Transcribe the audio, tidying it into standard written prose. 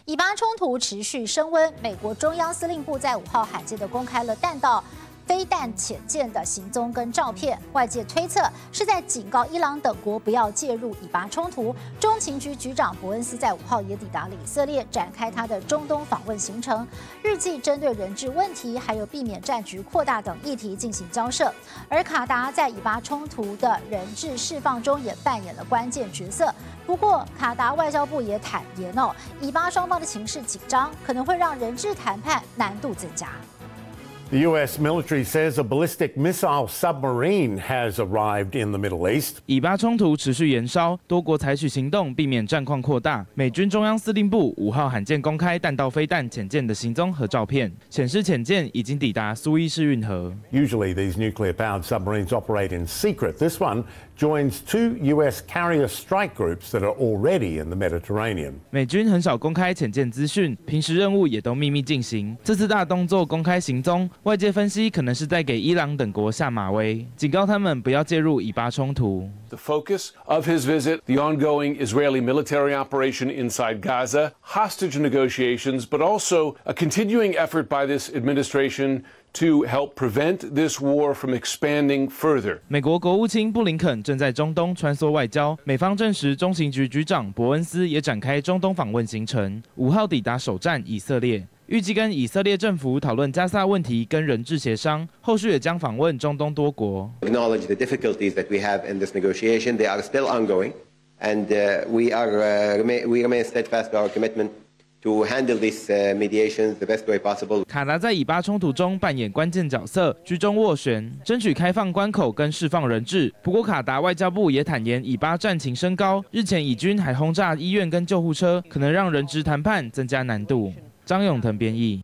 以巴冲突持续升温，美国中央司令部在5号罕见地公开了弹道飞弹潜舰的行踪跟照片，外界推测是在警告伊朗等国不要介入以巴冲突。中情局局长伯恩斯在5号也抵达了以色列，展开他的中东访问行程，预计针对人质问题还有避免战局扩大等议题进行交涉。而卡达在以巴冲突的人质释放中也扮演了关键角色。不过，卡达外交部也坦言以巴双方的情势紧张，可能会让人质谈判难度增加。 The U.S. military says a ballistic missile submarine has arrived in the Middle East. 以巴冲突持续延烧，多国采取行动避免战况扩大。美军中央司令部5号罕见公开弹道飞弹潜舰的行踪和照片，显示潜舰已经抵达苏伊士运河。 Usually, these nuclear-powered submarines operate in secret. This one joins 2 U.S. carrier strike groups that are already in the Mediterranean. 美军很少公开潜舰资讯，平时任务也都秘密进行。这次大动作公开行踪。外界分析可能是在给伊朗等国下马威，警告他们不要介入以巴冲突。 The focus of his visit, the ongoing Israeli military operation inside Gaza, hostage negotiations, but also a continuing effort by this administration to help prevent this war from expanding further. 美国国务卿布林肯正在中东穿梭外交，美方证实中情局局长伯恩斯也展开中东访问行程，5号抵达首站以色列。预计跟以色列政府讨论加萨问题跟人质协商，后续也将访问中东多国。 Acknowledge the difficulties that we have in this negotiation. They are still ongoing, and we remain steadfast to our commitment to handle these mediations the best way possible. 卡达在以巴冲突中扮演关键角色，居中斡旋，争取开放关口跟释放人质。不过，卡达外交部也坦言，以巴战情升高，日前以军还轰炸医院跟救护车，可能让人质谈判增加难度。张永腾编译。